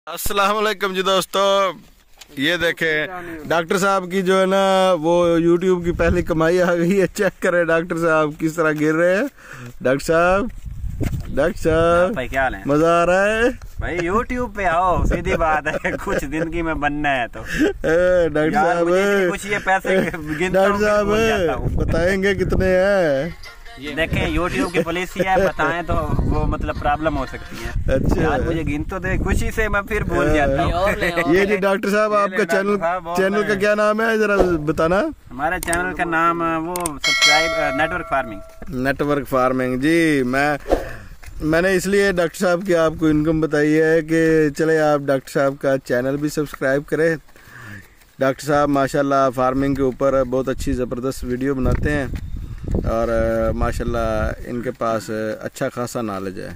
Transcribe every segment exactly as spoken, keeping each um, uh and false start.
अस्सलाम वालेकुम जी दोस्तों, ये देखें डॉक्टर साहब की जो है ना वो यूट्यूब की पहली कमाई आ गई है। चेक करें डॉक्टर साहब किस तरह गिर रहे हैं। डॉक्टर साहब डॉक्टर साहब भाई क्या हाल है? मजा आ रहा है भाई यूट्यूब पे आओ, सीधी बात है। कुछ जिंदगी में बनना है तो डॉक्टर साहब कुछ ये पैसे डॉक्टर साहब बताएंगे कितने हैं? देखें यूट्यूब की पॉलिसी है, बताएं तो वो मतलब प्रॉब्लम हो सकती है। अच्छा यार मुझे गिन तो दे, खुशी से मैं फिर भूल जाता हूँ। ये जी डॉक्टर साहब आपका चैनल चैनल का क्या नाम है जरा बताना। हमारे चैनल का नाम वो subscribe network farming network farming ji. मैं मैंने इसलिए डॉक्टर साहब की आपको इनकम बताई है कि चले आप डॉक्टर साहब का चैनल भी सब्सक्राइब करें। डॉक्टर साहब माशाल्लाह फार्मिंग के ऊपर बहुत अच्छी ज़बरदस्त वीडियो बनाते हैं और माशाल्लाह इनके पास अच्छा खासा नॉलेज है।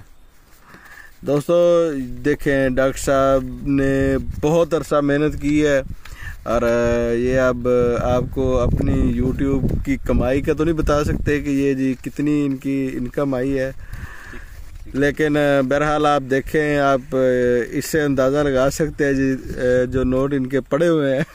दोस्तों देखें डॉक्टर साहब ने बहुत अरसा मेहनत की है और ये अब आपको अपनी यूट्यूब की कमाई का तो नहीं बता सकते कि ये जी कितनी इनकी इनकम आई है, लेकिन बहरहाल आप देखें, आप इससे अंदाज़ा लगा सकते हैं जी जो नोट इनके पड़े हुए हैं।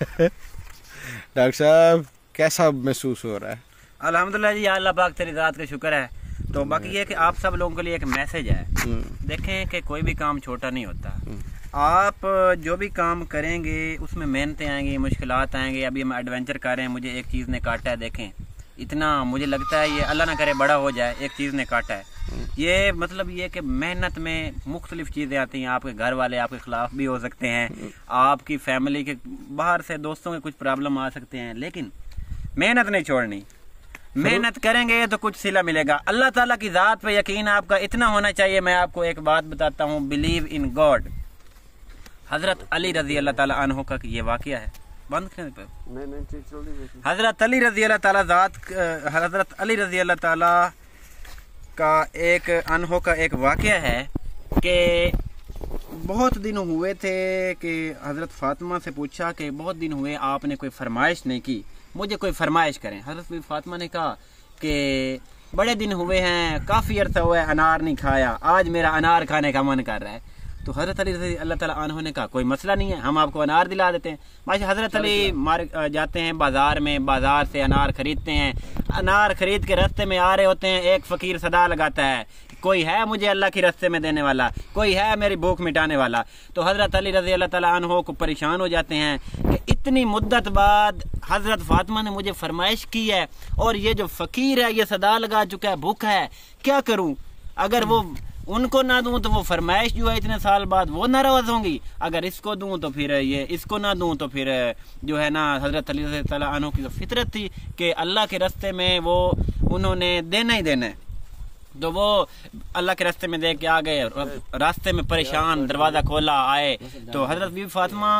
डॉक्टर साहब कैसा महसूस हो रहा है? अल्हम्दुलिल्लाह जी, अल्लाह पाक तेरी ज़ात का शुक्र है। तो बाकी ये कि आप सब लोगों के लिए एक मैसेज है, देखें कि कोई भी काम छोटा नहीं होता। आप जो भी काम करेंगे उसमें मेहनतें आएंगी, मुश्किलात आएंगी। अभी हम एडवेंचर कर रहे हैं, मुझे एक चीज़ ने काटा है, देखें इतना मुझे लगता है ये अल्लाह ना करे बड़ा हो जाए, एक चीज़ ने काटा है। ये मतलब ये कि मेहनत में मुख्तलिफ चीज़ें आती हैं। आपके घर वाले आपके ख़िलाफ़ भी हो सकते हैं, आपकी फैमिली के बाहर से दोस्तों के कुछ प्रॉब्लम आ सकते हैं, लेकिन मेहनत नहीं छोड़नी। मेहनत करेंगे तो कुछ सिला मिलेगा। अल्लाह ताला की ज़ात पे यकीन आपका इतना होना चाहिए। मैं आपको एक बात बताता हूँ, बिलीव इन गॉड। हज़रत अली रज़ी अल्लाह ताला अन्हु का ये वाक़या है, बंद करने पे हज़रत अली रज़ी अल्लाह ताला ज़ात हज़रत अली रज़ी अल्लाह ताला का एक अन्हु का एक वाक़या है कि बहुत दिन हुए थे कि हज़रत फ़ातिमा से पूछा कि बहुत दिन हुए आपने कोई फरमाइश नहीं की, मुझे कोई फरमाइश करें। हज़रत फ़ातिमा ने कहा कि बड़े दिन हुए हैं, काफ़ी अर्सा हुआ है अनार नहीं खाया, आज मेरा अनार खाने का मन कर रहा है। तो हज़रत अली रज़ी अल्लाह ताला अन्हु ने कहा कोई मसला नहीं है, हम आपको अनार दिला देते हैं। माशा हज़रत अली मार जाते हैं बाज़ार में, बाज़ार से अनार ख़रीदते हैं। अनार ख़रीद के रास्ते में आ रहे होते हैं, एक फ़कीर सदा लगाता है कोई है मुझे अल्लाह के रास्ते में देने वाला, कोई है मेरी भूख मिटाने वाला। तो हज़रत अली रज़ी अल्लाह ताला अन्हु को परेशान हो जाते हैं कि इतनी मुद्दत बाद हज़रत फ़ातिमा ने मुझे फरमाइश की है और ये जो फ़कीर है ये सदा लगा चुका है, भूखा है, क्या करूं? अगर वो उनको ना दूं तो वो फरमाइश जो है इतने साल बाद वो नाराज़ होंगी, अगर इसको दूं तो फिर ये इसको ना दूं तो फिर जो है ना। हज़रत अली रज़ी अल्लाह अन्हु की तो फितरत थी कि अल्लाह के रास्ते में वो उन्होंने देना ही देना है। तो वो अल्लाह के रास्ते में दे के आ गए, रास्ते में परेशान, दरवाज़ा खोला आए तो हज़रत बीबी फ़ातिमा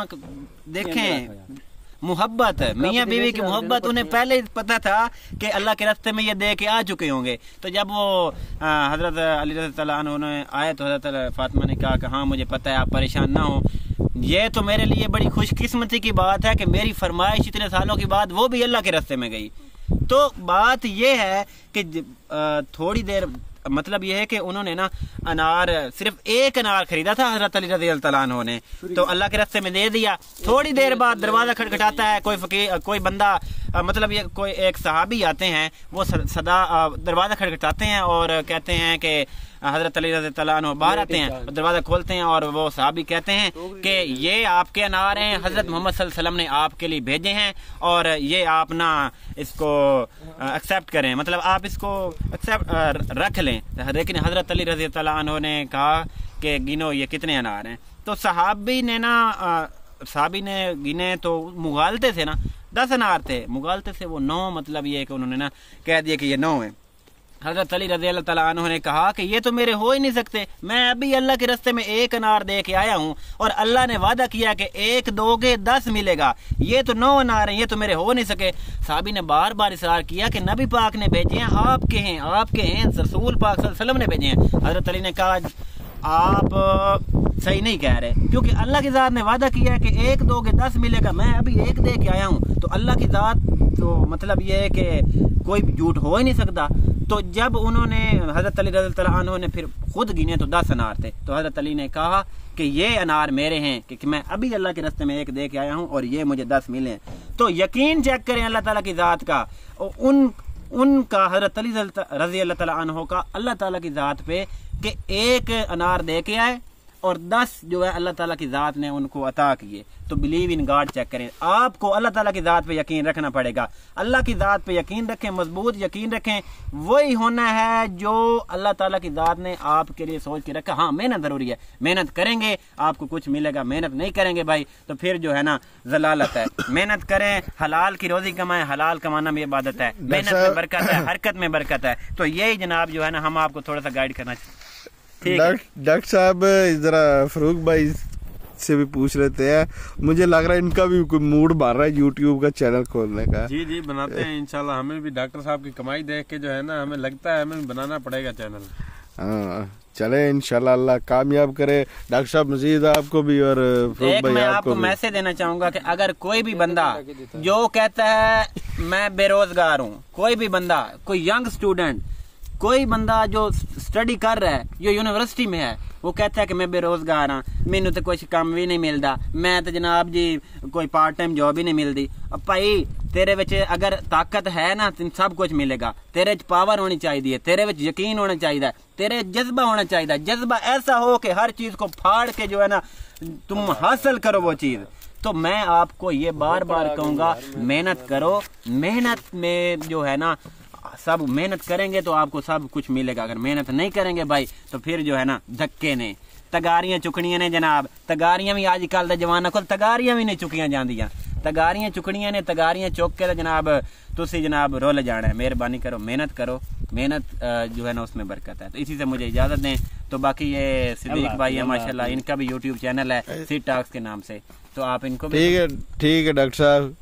देखें मोहब्बत, मियाँ बीवी की मोहब्बत उन्हें पहले ही पता था कि अल्लाह के रास्ते में ये दे के आ चुके होंगे। तो जब वो हज़रत अली रज़ी अल्लाह अन्हु आए तो हज़रत फ़ातिमा ने कहा कि हाँ मुझे पता है, आप परेशान ना हो, ये तो मेरे लिए बड़ी खुशकिस्मती की बात है कि मेरी फरमाइश इतने सालों के बाद वो भी अल्लाह के रास्ते में गई। तो बात ये है कि थोड़ी देर मतलब ये है कि उन्होंने ना अनार सिर्फ एक अनार खरीदा था हज़रत अली रज़ी अल्लाह अन्हु ने, तो अल्लाह के रास्ते में दे दिया। थोड़ी देर बाद दरवाज़ा खटखटाता है, कोई फकीर कोई बंदा मतलब ये कोई एक सहाबी आते हैं, वो सदा दरवाज़ा खटखटाते हैं और कहते हैं कि हज़रत अली रज़ी अल्लाह अन्हु बाहर आते हैं, दरवाज़ा खोलते हैं और वो सहाबी कहते हैं कि ये आपके अनार हैं, हज़रत मोहम्मद सल्लल्लाहु अलैहि वसल्लम ने आपके लिए भेजे हैं और ये आप ना इसको एक्सेप्ट करें, मतलब आप इसको एक्सेप्ट रख लें। लेकिन हज़रत अली रज़ी अल्लाह अन्हु ने कहा कि गिनो ये कितने अनार हैं। तो सहाबी ने ना सहाबी ने गिने तो मुगालते से ना दस अनार थे, मुगालते से वो नौ, मतलब ये कि उन्होंने ना कह दिया कि ये नौ है। हज़रत अली रज़ी अल्लाह अन्हु ने कहा कि ये तो मेरे हो ही नहीं सकते, मैं अभी अल्लाह के रास्ते में एक अनार दे के आया हूँ और अल्लाह ने वादा किया कि एक दोगे दस मिलेगा, ये तो नौ अनार हैं, ये तो मेरे हो नहीं सके। साहबी ने बार बार इसरार किया कि नबी पाक ने भेजे हैं, आपके हैं आपके हैं रसूल पाक सल्लल्लाहु अलैहि वसल्लम ने भेजे हैं। हज़रत अली ने कहा आप सही नहीं कह रहे, क्योंकि अल्लाह की ज़ात ने वादा किया है कि एक दोगे दस मिलेगा, मैं अभी एक दे के आया हूँ। तो अल्लाह की ज़ात तो मतलब ये है कि कोई झूठ हो ही नहीं सकता। तो जब उन्होंने हज़रत अली रज़ी अल्लाह अन्हु ने फिर खुद गिने तो दस अनार थे, तो हज़रत अली ने कहा कि ये अनार मेरे हैं, कि, कि मैं अभी अल्लाह के रास्ते में एक दे के आया हूँ और ये मुझे दस मिले, तो यकीन चेक करें अल्लाह ताला की ज़ात का, और उन उनका हज़रत अली रज़ी अल्लाह ताला अन्हो का अल्लाह ताला की ज़ात पे कि एक अनार दे के आए और दस जो है अल्लाह ताला की ज़ात ने उनको अता किए। तो बिलीव इन गॉड चेक करें। आपको अल्लाह ताला की ज़ात पे यकीन रखना पड़ेगा। अल्लाह की ज़ात पे यकीन रखें, मजबूत यकीन रखें। वही होना है जो अल्लाह ताला की ज़ात ने आपके लिए सोच के रखा। हाँ, मेहनत ज़रूरी है, मेहनत करेंगे आपको कुछ मिलेगा, मेहनत नहीं करेंगे भाई तो फिर जो है ना जलालत है। मेहनत करें, हलाल की रोजी कमाएं, हलाल कमाना भी इबादत है, मेहनत में बरकत है, हरकत में बरकत है। तो यही जनाब जो है ना हम आपको थोड़ा सा गाइड करना चाहिए। डॉक्टर साहब जरा फरूक भाई से भी पूछ लेते हैं, मुझे लग रहा है इनका भी कोई मूड बन रहा है यूट्यूब का चैनल खोलने का। जी जी बनाते हैं इंशाल्लाह। हमें भी डॉक्टर साहब की कमाई देख के जो है ना हमें लगता है हमें भी बनाना पड़ेगा चैनल। हाँ चले इंशाल्लाह अल्लाह कामयाब करे। डॉक्टर साहब मजीद आपको भी और एक मैं आपको मैसेज देना चाहूंगा कि अगर कोई भी बंदा जो कहता है मैं बेरोजगार हूँ, कोई भी बंदा, कोई यंग स्टूडेंट, कोई बंदा जो स्टडी कर रहा है, जो यूनिवर्सिटी में है, वो कहता है कि मैं बेरोजगार हाँ, मैनू तो कुछ काम भी नहीं मिलता, मैं तो जनाब जी कोई पार्ट टाइम जॉब ही नहीं मिलती। अब भाई तेरे विच अगर ताकत है ना तो सब कुछ मिलेगा। तेरे च पावर होनी चाहिए, तेरे विच यकीन होना चाहिए, तेरे जज्बा होना चाहिए। जज्बा ऐसा हो कि हर चीज को फाड़ के जो है ना तुम हासिल करो वो चीज। तो मैं आपको ये बार बार कहूंगा, मेहनत करो। मेहनत में जो है ना सब मेहनत करेंगे तो आपको सब कुछ मिलेगा। अगर मेहनत नहीं करेंगे भाई तो फिर जो है ना धक्के ने तगारियां चुकनियां ने जनाब। तगारियां भी आजकल का जमाना को तगारियां भी नहीं चुकियां जांदियां। तगारियां चुकनियां ने, तगारियां चुक के जनाब तुसी जनाब रोल जाना है। मेहरबानी करो, मेहनत करो, मेहनत जो है ना उसमें बरकत है। तो इसी से मुझे इजाजत दें। तो बाकी ये सिद्दीक भाई है माशाल्लाह, इनका भी यूट्यूब चैनल है सी टॉक्स के नाम से, तो आप इनको ठीक है। ठीक है डॉक्टर साहब,